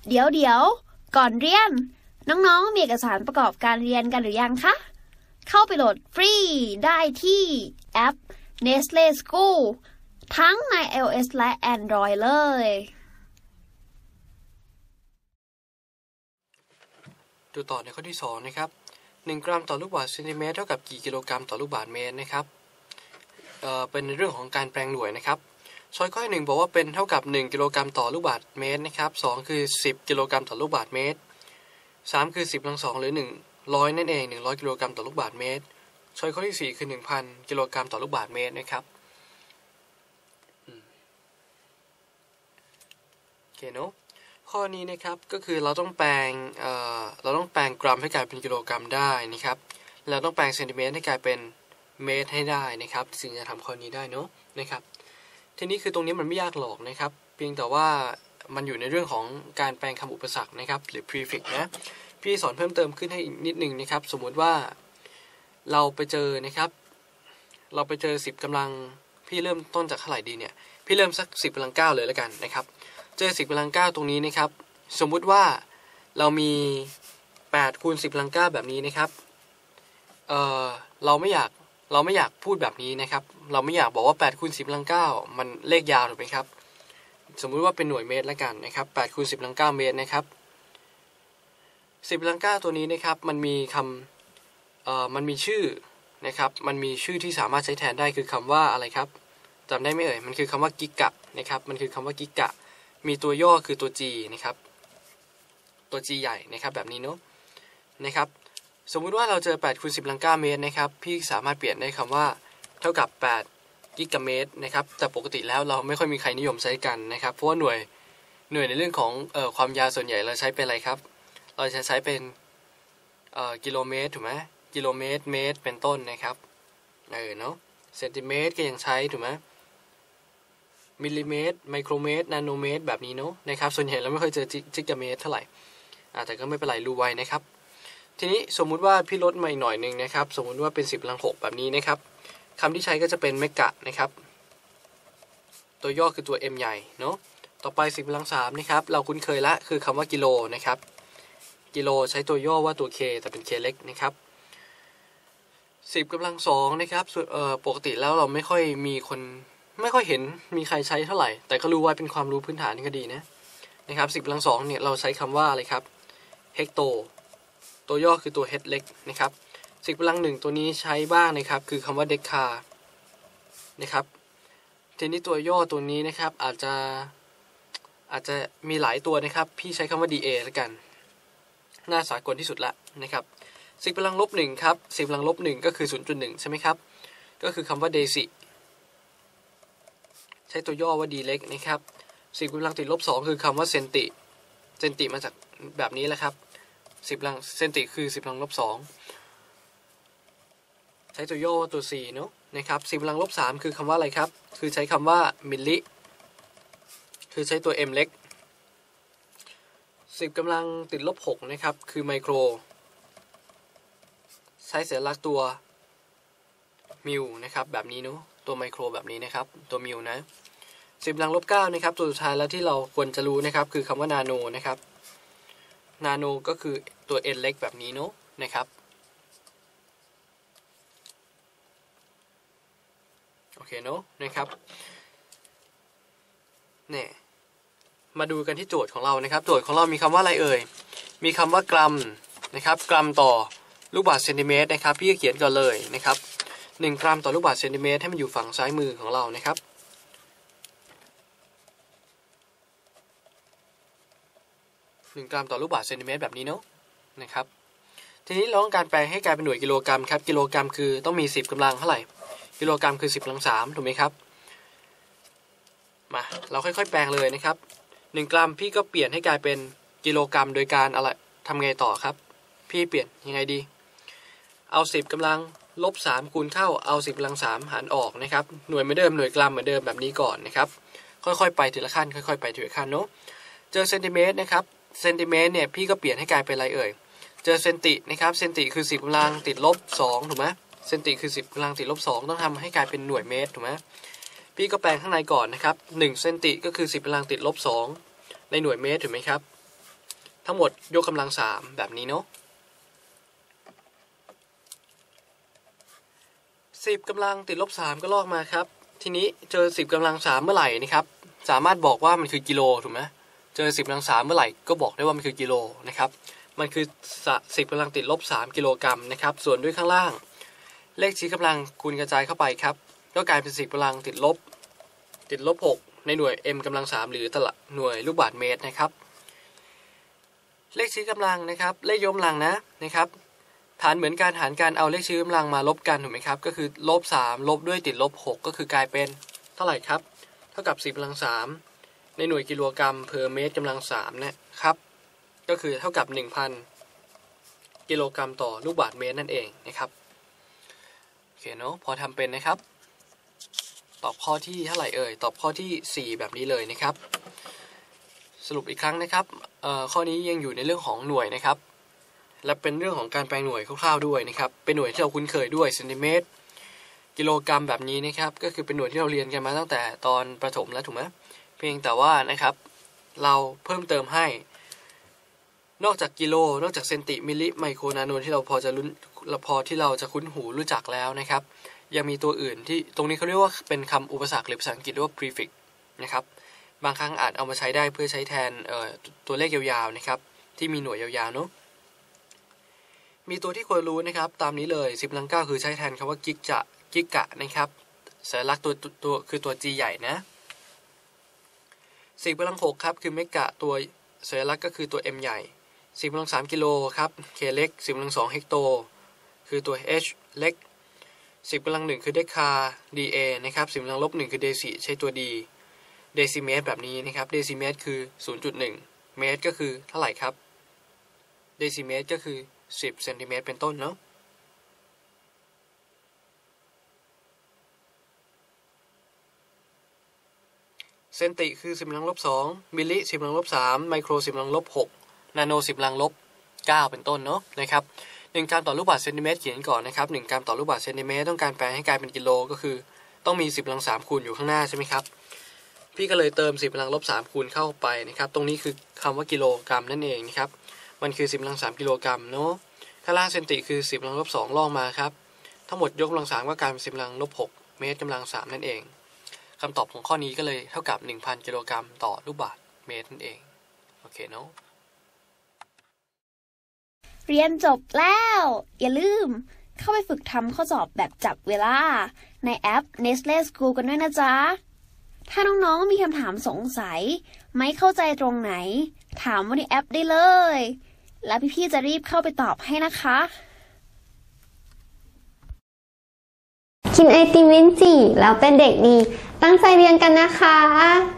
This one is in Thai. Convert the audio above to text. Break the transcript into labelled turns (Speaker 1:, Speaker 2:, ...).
Speaker 1: เดี๋ยวก่อนเรียนน้องๆมีเอกสารประกอบการเรียนกันหรือยังคะเข้าไปโหลดฟรีได้ที่แอป Nestle School ทั้งใน iOS และ Android เลย
Speaker 2: ดูต่อในข้อที่2นะครับ1กรัมต่อลูกบาศก์เซนติเมตรเท่ากับกี่กิโลกรัมต่อลูกบาศก์เมตรนะครับเป็นเรื่องของการแปลงหน่วยนะครับช้อยข้อที่1บอกว่าเป็นเท่ากับ1กิโลกรัมต่อลูกบาศก์เมตรนะครับ2คือ10กิโลกรัมต่อลูกบาศก์เมตร3คือ10 กำลัง 2หรือ100นั่นเอง100กิโลกรัมต่อลูกบาศก์เมตรช้อยข้อที่4คือ 1,000 กิโลกรัมต่อลูกบาศก์เมตรนะครับโอเคเนาะข้อนี้นะครับก็คือเราต้องแปลงกรัมให้กลายเป็นกิโลกรัมได้นะครับเราต้องแปลงเซนติเมตรให้กลายเป็นเมตรให้ได้นะครับสิ่งจะทำข้อนี้ได้เนาะนะครับทีนี้คือตรงนี้มันไม่ยากหรอกนะครับเพียงแต่ว่ามันอยู่ในเรื่องของการแปลงคำอุปสรรคนะครับหรือ prefix นะพี่สอนเพิ่มเติมขึ้นให้อีกนิดนึงนะครับสมมุติว่าเราไปเจอนะครับเราไปเจอ10กำลังพี่เริ่มต้นจากเท่าไหร่ดีเนี่ยพี่เริ่มสัก10กำลัง9เลยแล้วกันนะครับเจอ10กำลัง9ตรงนี้นะครับสมมุติว่าเรามี8คูณ10กำลัง9แบบนี้นะครับเราไม่อยากพูดแบบนี้นะครับเราไม่อยากบอกว่า8คูณ10กำลัง9มันเลขยาวถูกไหมครับสมมุติว่าเป็นหน่วยเมตรแล้วกันนะครับ8คูณ10กำลัง9เมตรนะครับ10กำลัง9ตัวนี้นะครับมันมีชื่อนะครับมันมีชื่อที่สามารถใช้แทนได้คือคำว่าอะไรครับจำได้ไหมเอ่ยมันคือคำว่ากิกะนะครับมันคือคำว่ากิกะมีตัวย่อคือตัว G นะครับตัว G ใหญ่นะครับแบบนี้เนาะนะครับสมมุติว่าเราเจอ8คูณ10กำลัง9เมตรนะครับพี่สามารถเปลี่ยนได้คำว่าเท่ากับ8กิกะเมตรนะครับแต่ปกติแล้วเราไม่ค่อยมีใครนิยมใช้กันนะครับเพราะว่าหน่วยในเรื่องของความยาวส่วนใหญ่เราใช้เป็นอะไรครับเราจะใช้เป็นกิโลเมตรถูกไหมกิโลเมตรเมตรเป็นต้นนะครับเนาะเซนติเมตรก็ยังใช้ถูกไหมมิลลิเมตรไมโครเมตรนาโนเมตรแบบนี้เนาะนะครับส่วนใหญ่เราไม่เคยเจอจิกะเมตรเท่าไหร่แต่ก็ไม่เป็นไรรู้ไว้นะครับทีนี้สมมุติว่าพี่ลดมาอีกหน่อยนึงนะครับสมมุติว่าเป็น10กำลัง6แบบนี้นะครับคำที่ใช้ก็จะเป็นเมกะนะครับตัวย่อคือตัว M ใหญ่เนาะต่อไป10กำลัง3นะครับเราคุ้นเคยละคือคำว่ากิโลนะครับกิโลใช้ตัวย่อว่าตัว K แต่เป็น K เล็กนะครับ10กำลัง2นะครับปกติแล้วเราไม่ค่อยเห็นมีใครใช้เท่าไหร่แต่ก็รู้ไว้เป็นความรู้พื้นฐานนี่ก็ดีนะครับ10กำลัง2เนี่ยเราใช้คำว่าอะไรครับเฮกโตตัวย่อคือตัว H เล็กนะครับ10กำลัง1ตัวนี้ใช้บ้างนะครับคือคำว่าเดคานะครับทีนี้ตัวย่อตัวนี้นะครับอาจจะมีหลายตัวนะครับพี่ใช้คำว่า DA แล้วกันน่าสากลที่สุดละนะครับ10กำลังลบ1ครับ10กำลังลบ1ก็คือ 0.1 ใช่ไหมครับก็คือคำว่าเดซิใช้ตัวย่อว่า D เล็กนะครับ10กำลังติดลบ2คือคำว่าเซนติมาจากแบบนี้แหละครับ10กำลังเซนติคือ10กำลังลบ2ใช้ตัวย่อว่าตัว C เนาะนะครับ10กำลังลบ3คือคำว่าอะไรครับคือใช้คำว่ามิลลิคือใช้ตัว M เล็ก10กำลังติดลบ6นะครับคือไมโครใช้สัญลักษณ์ตัวมิลนะครับแบบนี้เนาะตัวไมโครแบบนี้นะครับตัวมิลนะ10กำลังลบ9นะครับตัวสุดท้ายแล้วที่เราควรจะรู้นะครับคือคำว่านาโนนะครับนาโนก็คือตัว n เล็กแบบนี้เนาะนะครับโอเคเนาะนะครับเนี่ยมาดูกันที่โจทย์ของเรานะครับโจทย์ของเรามีคำว่าอะไรเอ่ยมีคำว่ากรัมนะครับกรัมต่อลูกบาศก์เซนติเมตรนะครับพี่ก็เขียนก่อนเลยนะครับ1กรัมต่อลูกบาศก์เซนติเมตรให้มันอยู่ฝั่งซ้ายมือของเรานะครับ1กรัมต่อลูกบาศก์เซนติเมตรแบบนี้เนาะนะครับทีนี้เราต้องการแปลงให้กลายเป็นหน่วยกิโลกรัมครับกิโลกรัมคือต้องมี10กำลังเท่าไหร่กิโลกรัมคือ10กำลัง3ถูกไหมครับมาเราค่อยๆแปลงเลยนะครับ1กรัมพี่ก็เปลี่ยนให้กลายเป็นกิโลกรัมโดยการอะไรทำไงต่อครับพี่เปลี่ยนยังไงดีเอา10กำลังลบ3คูณเข้าเอา10กำลัง3หารออกนะครับหน่วยเหมือนเดิมหน่วยกรัมเหมือนเดิมแบบนี้ก่อนนะครับค่อยๆไปทีละขั้นค่อยๆไปทีละขั้นเนาะเจอเซนติเมตรนะครับเซนติเมตรเนี่ยพี่ก็เปลี่ยนให้กลายเป็นอะไรเอ่ยเจอเซนตินะครับเซนติคือ10กำลังติดลบ2ถูกไหมเซนติคือ10กำลังติดลบ2ต้องทำให้กลายเป็นหน่วยเมตรถูกไหมพี่ก็แปลงข้างในก่อนนะครับ1เซนติก็คือ10กำลังติดลบ2ในหน่วยเมตรถูกไหมครับทั้งหมดยกกำลัง3แบบนี้เนาะ10 กำลังติดลบ3ก็ลอกมาครับทีนี้เจอ10 กำลัง3เมื่อไหร่นะครับสามารถบอกว่ามันคือกิโลถูกไหมเจอ10 กำลัง3เมื่อไหร่ก็บอกได้ว่ามันคือกิโลนะครับมันคือ10 กำลังติดลบ3กิโลกรัมนะครับส่วนด้วยข้างล่างเลขชี้กำลังคูณกระจายเข้าไปครับก็กลายเป็น10 กำลังติดลบ6ในหน่วย m กำลัง3หรือหน่วยลูกบาศก์เมตรนะครับเลขชี้กำลังนะครับเลขยกกำลังนะครับฐานเหมือนการหารกันเอาเลขชี้กำลังมาลบกันถูกไหมครับก็คือลบ3ลบด้วยติดลบ6ก็คือกลายเป็นเท่าไหร่ครับเท่ากับ10 กำลัง3ในหน่วยกิโลกรัมเพอร์เมตรกำลัง3นะครับก็คือเท่ากับ 1,000 กิโลกรัมต่อลูกบาศก์เมตรนั่นเองนะครับโอเคเนาะพอทำเป็นนะครับตอบข้อที่เท่าไหร่เอ่ยตอบข้อที่4แบบนี้เลยนะครับสรุปอีกครั้งนะครับข้อนี้ยังอยู่ในเรื่องของหน่วยนะครับและเป็นเรื่องของการแปลงหน่วยคร่าวๆด้วยนะครับเป็นหน่วยที่เราคุ้นเคยด้วยเซนติเมตรกิโลกรัมแบบนี้นะครับก็คือเป็นหน่วยที่เราเรียนกันมาตั้งแต่ตอนประถมแล้วถูกไหมเพียงแต่ว่านะครับเราเพิ่มเติมให้นอกจากกิโลนอกจากเซนติมิลลิไมโครนาโนที่เราพอที่เราจะคุ้นหูรู้จักแล้วนะครับยังมีตัวอื่นที่ตรงนี้เขาเรียกว่าเป็นคำอุปสรรคหรือภาษาอังกฤษเรียกว่า prefix นะครับบางครั้งอาจเอามาใช้ได้เพื่อใช้แทนตัวเลขยาวๆนะครับที่มีหน่วยยาวๆเนาะมีตัวที่ควรรู้นะครับตามนี้เลย10 กำลัง 9คือใช้แทนคำว่ากิกะนะครับสัญลักษณ์ตัวคือตัว G ใหญ่นะ10 กำลัง 6ครับคือเมกะตัวสัญลักษณ์ก็คือตัว M ใหญ่10 กำลัง 3กิโลครับ K เล็ก10 กำลัง 2เฮกโตคือตัว H เล็ก10 กำลัง 1คือเดคา DA นะครับ10 กำลัง -1คือเดซิใช้ตัว D เดซิเมตรแบบนี้นะครับเดซิเมตรคือ 0.1 เมตรก็คือเท่าไหร่ครับเดซิเมตรก็คือ10 เซนติเมตรเป็นต้นเนาะเซนติคือ10 กำลัง -2 มิลลิ 10 กำลัง -3 ไมโคร 10 กำลัง -6 นาโน 10 กำลัง -9 เป็นต้นเนาะนะครับ1 กรัมต่อลูกบาศก์เซนติเมตรเขียนก่อนนะครับ1 กรัมต่อลูกบาศก์เซนติเมตรต้องการแปลงให้กลายเป็นกิโลก็คือต้องมี10 กำลัง 3คูณอยู่ข้างหน้าใช่ไหมครับพี่ก็เลยเติม10 กำลัง -3 คูณเข้าไปนะครับตรงนี้คือคำว่ากิโลกรัมนั่นเองนะครับมันคือ10 กำลัง 3กิโลกรัมเนาะข้างล่างเซนติคือ10 กำลัง -2 ลองมาครับทั้งหมดยกกำลัง 3ก็กลายเป็น10 กำลัง -6 เมตรกำลัง 3นั่นเองคำตอบของข้อนี้ก็เลยเท่ากับ 1,000 กิโลกรัมต่อลูกบาศก์เมตรนั่นเองโอเคเนาะ
Speaker 1: เรียนจบแล้วอย่าลืมเข้าไปฝึกทำข้อสอบแบบจับเวลาในแอป Nestle School กันด้วยนะจ๊ะถ้าน้องๆมีคำถามสงสัยไม่เข้าใจตรงไหนถามว่าในแอปได้เลยแล้วพี่ๆจะรีบเข้าไปตอบให้นะคะ
Speaker 3: กินไอติมลิ้นจี่แล้วเป็นเด็กดีตั้งใจเรียนกันนะคะ